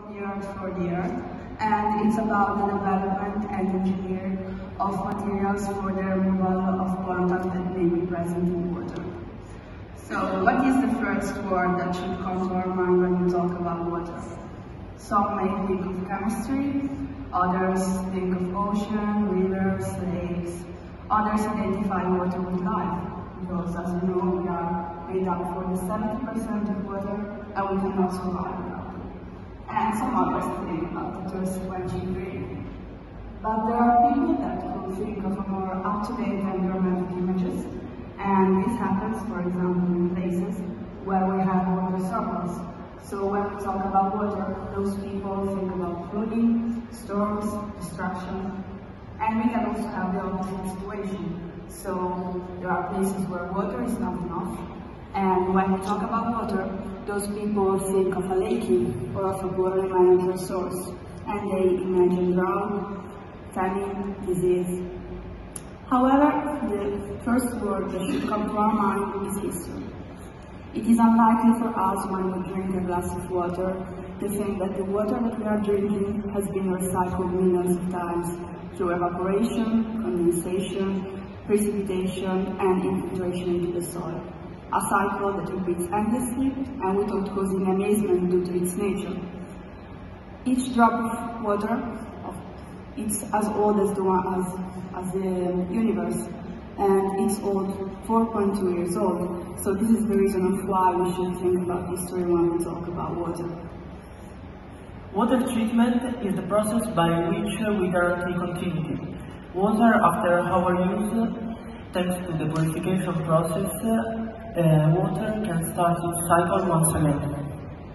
years for the Earth, and it's about the development and engineering of materials for the removal of pollutants that may be present in water. So, what is the first word that should come to our mind when we talk about water? Some may think of chemistry, others think of ocean, rivers, lakes. Others identify water with life, because as you know, we are made up for the 70% of water, and we cannot survive without it. And some others think about the thirst quenching drink. But there are people that will think of a more up-to-date and romantic images, and this happens, for example, in places where we have water surplus. So when we talk about water, those people think about flooding, storms, destruction, and we can also have the opposite situation. So there are places where water is not enough, and when we talk about water, those people think of a lake or of a poorly managed resource, and they imagine drought, famine, disease. However, the first word that should come to our mind is history. It is unlikely for us, when we drink a glass of water, to think that the water that we are drinking has been recycled millions of times through evaporation, condensation, precipitation, and infiltration into the soil. A cycle that repeats endlessly and without causing amazement due to its nature. Each drop of water, it's as old as the universe, and it's old 4.2 years old. So this is the reason of why we should think about history when we talk about water. Water treatment is the process by which we guarantee continuity. Water, after our use, thanks to the purification process, water can start its cycle once again.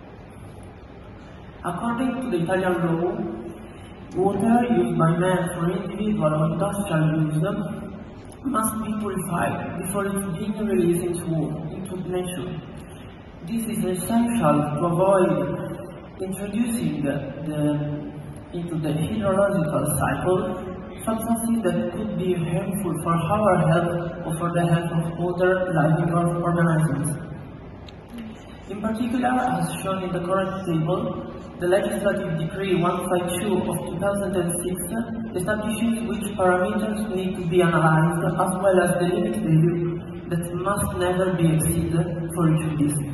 According to the Italian law, water used by man for individual or industrial use must be purified before it's being released into nature. This is essential to avoid introducing into the hydrological cycle substances that could be harmful for our health or for the health of other living organisms. In particular, as shown in the current table, the Legislative Decree 152 of 2006 establishes which parameters need to be analyzed, as well as the limit value that must never be exceeded for each of these.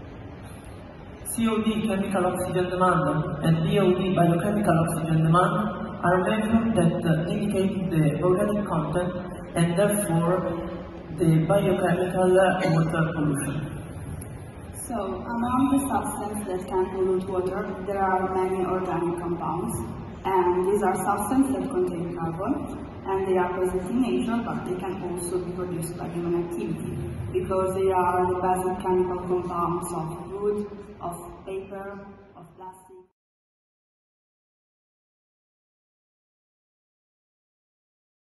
COD, chemical oxygen demand, and BOD, biochemical oxygen demand, are measures that indicate the organic content and therefore the biochemical water pollution. So, among the substances that can pollute water, there are many organic compounds, and these are substances that contain carbon, and they are present in nature, but they can also be produced by human activity, because they are the basic chemical compounds of wood, of paper, of plastic.